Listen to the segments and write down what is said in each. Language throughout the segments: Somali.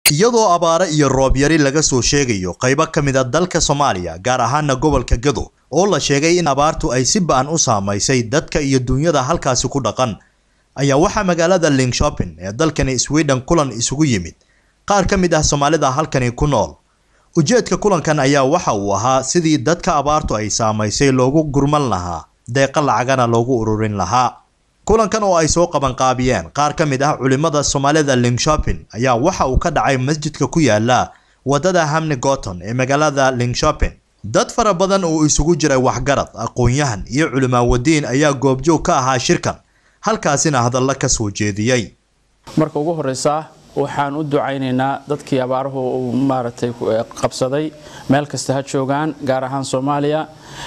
iyadoo abaara iyo roob yari laga soo sheegayo qaybo ka mid ah dalka Soomaaliya gaar ahaan gobolka Gedo oo la sheegay in abaartu ay si ba'an u saameysay dadka iyo dunyada halkaas ku dhaqan ayaa waxa magaalada Linköping ee dalkani Sweden kulan isugu yimid qaar ka mid ah Soomaalida halkani ku nool ujeedka kulankan ayaa waxa uu ahaa sidii dadka abaartu ay saameysay loogu gurman lahaa deeq lacagana loogu ururin lahaa kulankan oo ay soo qaban qaabiyeen qaar ka mid ah culimada Soomaalida Linköping ayaa waxa uu ka dhacay masjidka ku yaala wadada Hamne Gotton ee magaalada Linköping dad fara badan oo isugu jiray waxgarad aqoon-yahan iyo culimo wadiin ayaa goobjoog ka ahaa shirkan halkaasina hadalla ka soo jeediyay marka ugu horeysa waxaan u ducaynaynaa dadkii abaaruhu maartay qabsaday meel kasta ha joogaan gaar ahaan Soomaaliya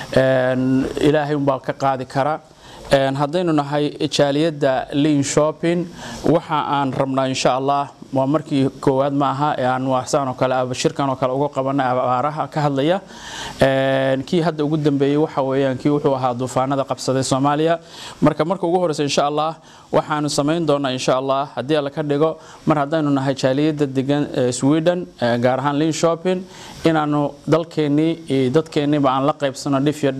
ilaahay baa ka qaadi kara haddaynu nahay jaaliyada Linköping waxa aan rabnaa insha Allah waa markii koowaad ma aha aan waxsaan oo kale shirkan oo kale uga qabanay abaaraha ka hadlaya kii hadda ugu dambeeyay waxa weeyaan kii wuxuu ahaa duufaanada qabsaday Soomaaliya marka ugu horeysa insha Allah waxaanu sameyn doonaa insha Allah hadii la ka dhigo mar haddaynu nahay jaaliyada degan Sweden gaar ahaan Linköping inaanu dalkeeni dadkeeni baan la qaybsano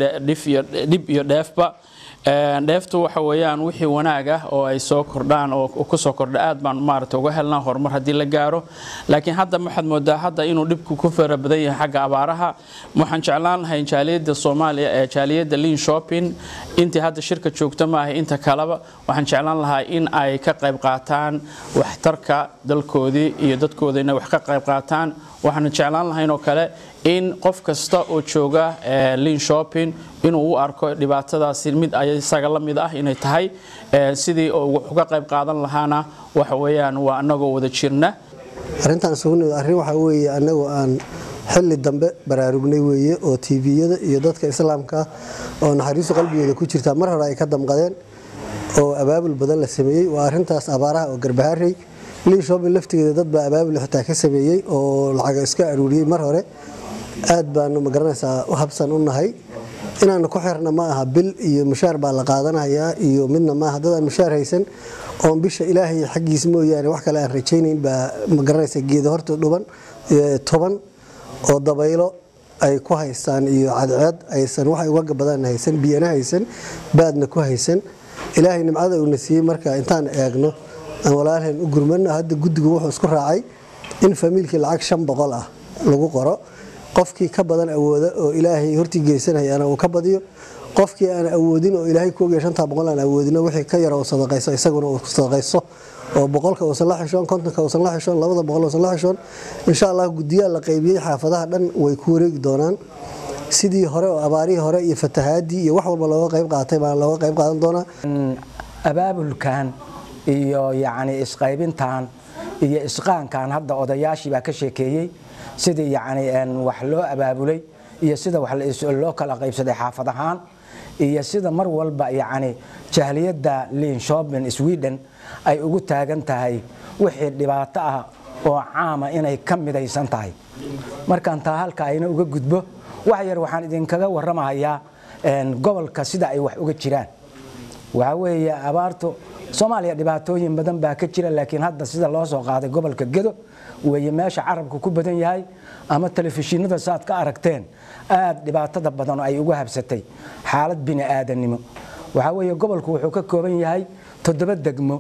dib iyo dheefba dheeftu waxa weeyaan wixii wanaag ah oo ay soo kordhaan oo ku soo kordha aad baan maartay uga helnaa horumar hadii la gaaro laakiin hadda maxad moodaa hadda inuu dibku ku fara badan yahay xagga abaaraha waxaan jeclaan lahayn jaaliyada Soomaaliya ee jaaliyada Linköping intii hadda shirka joogta ma aha inta kaleba waxaan jeclaan lahaa in ay ka qayb qaataan waxtarka dalkoodii iyo dadkoodina wax ka qayb qaataan waxaan jeclaan lahayn oo kale in qof kasta oo jooga Linköping inuu u arko dhibaatadaasi mid ay isaga la mid ah inay tahay sidii uu uga qayb qaadan lahaana waxa weeyaan waa anagoo wada jirna arintan sugnay arin waxa weeye anagoo aan xilli dambe baraarugnay weeye oo TV-yada iyo dadka islaamka oo naxariiso qalbigooda ku jirta mar hore ay ka damqadeen oo abaabul badan la sameeyay waa arintaas abaaraha oo garbaharey Linköping laftigeeda dad baa abaabul xitaa ka sameeyay oo lacag iska aruuriyay mar hore aad baan ma garanaysaa habsan u nahay inaan ku xirna ma aha bil iyo mushaar baa la qaadanayaa iyo midna ma aha dad aan mushaar haysan oo bisha Ilaahay xaqiis mooyaan wax kale aan rajaynayn baa ma garanaysaa geedo horta dhuban toban oo dabaylo ay ku haystaan iyo cadceed aysan wax uga badan haysan biyana haysan baadna ku haysan Ilaahay nimcada uu nasiiyay marka intaan eegno aan walaalaheen u gurmana hadda guddigu wuxuu isku raacay in familkii lacag 500 ah lagu qoro qofkii ka badan awooda oo Ilaahay hortii geysanayana uu ka badiyo qofkii aan awoodin oo Ilaahay ku geeyay 500 aan awoodin wixii ka yar oo sadaqayso isaguna uu sadaqayso oo 100 oo la xishoon 50 oo la xishoon 200 oo la xishoon insha Allah guddiga la qaybiyay xaafadaha dhan way ku wareegi doonaan sidii hore oo abaari hore iyo fatahaadii iyo wax walba looga qayb qaatay baa looga qayb qaadan doonaa abaabulkan iyo yaani isqaybintan iyo isqaankan hadda odayaashii baa ka sheekeeyay sidii yaani wax loo abaabulay iyo sida wax loo kala qaybsaday xaafadahaan iyo sida mar walba yaani jaaliyada Linköping Sweden ay ugu taagan tahay wixii dhibaato ah oo caama inay ka midaysan tahay markaan taa halka ayna uga gudbo wax yar waxaan idin kaga warramayaa gobolka sida ay wax uga jiraan waxa weeye abaartu Soomaaliya dhibaatooyin badan baa ka jira laakiin hadda sida loo soo qaaday gobolka Gedo weeye meesha carabku ku badan yahay ama telefishinada saad ka aragteen aad dhibaatada badan ay ugu habsatay xaalad bini aadanimo waxa weeye gobolku wuxuu ka kooban yahay 7 degmo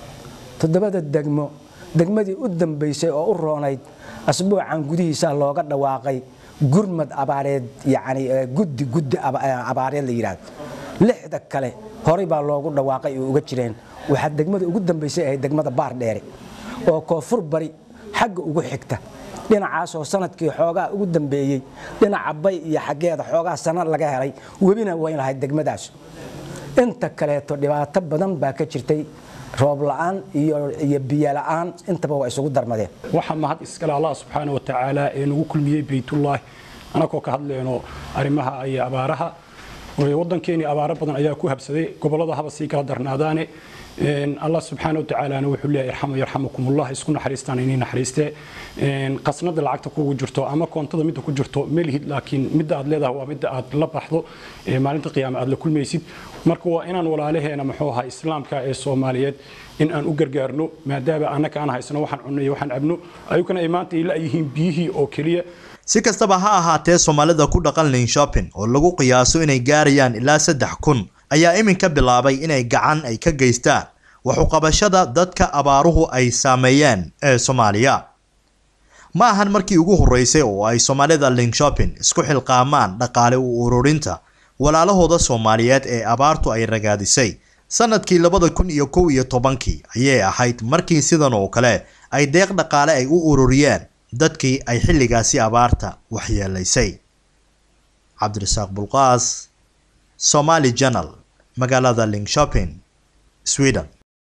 degmadii u dambeysay oo u roonayd asbuucan gudihiisa looga dhawaaqay gurmad abaareed yaani guddi abaareed la yiraahdo 6 kale horay baa loogu dhawaaqay oo uga jireen waxa degmada ugu dambeysay ay degmada Baardheere oo koonfur bari xagga ugu xigta dhinacaas oo sanadkii xoogaa ugu dambeeyay dhinaca bay iyo xageeda xoogaa sanad laga helay webina way lahayd degmadaas inta kale to dhibaato badan baa ka jirtay roob la'aan iyo biyo la'aan intaba way isugu darmadeen waxa mahad iskala Allah subhanahu wa ta'ala ee nagu kulmiyay baytullah anako ka hadleeno arimaha ay abaaraha wadankeeni abaara badan ayaa ku habsaday gobolada haba si kala darnaadaane الله سبحانه وتعالى أنا وحول يرحمه يرحمكم الله يسكن حريستان إني نحريسته قصنا العقد كوجو جرتو أما كنت ضمنته كجرتو ملهي لكن مدة أدلة هو مدة أدلة بحثه مالنت قيام أدلة كل ما يسيب مركوا إن أنا ولا عليه أنا محوها إسلام كالصوماليات إن أن أجرجرنو ما داب أنا كأنا هيسنا وحن عني وحن ابنه أيوكنا إيمانتي لا يهم بيه أو كليه si kastaba ha ahaatee Soomaalida ku dhaqan Linköping oo lagu qiyaaso inay gaarayaan ilaa 3,000 ayaa iminka bilaabay inay gacan ay ka geystaan wax u qabashada dadka abaaruhu ay saameeyeen ee Soomaaliya ma ahan markii ugu horeysay oo ay Soomaalida Linköping isku xilqaamaan dhaqaale u ururinta walaalahooda Soomaaliyeed ee abaartu ay ragaadisay sanadkii 2011 ayay ahayd markii sidan oo kale ay deeq dhaqaale ay u ururiyeen dadkii ay xilligaasi abaarta waxyeelaysay Cabdirasaaq Bulqaas Somali Channel magaalada Linköping Sweden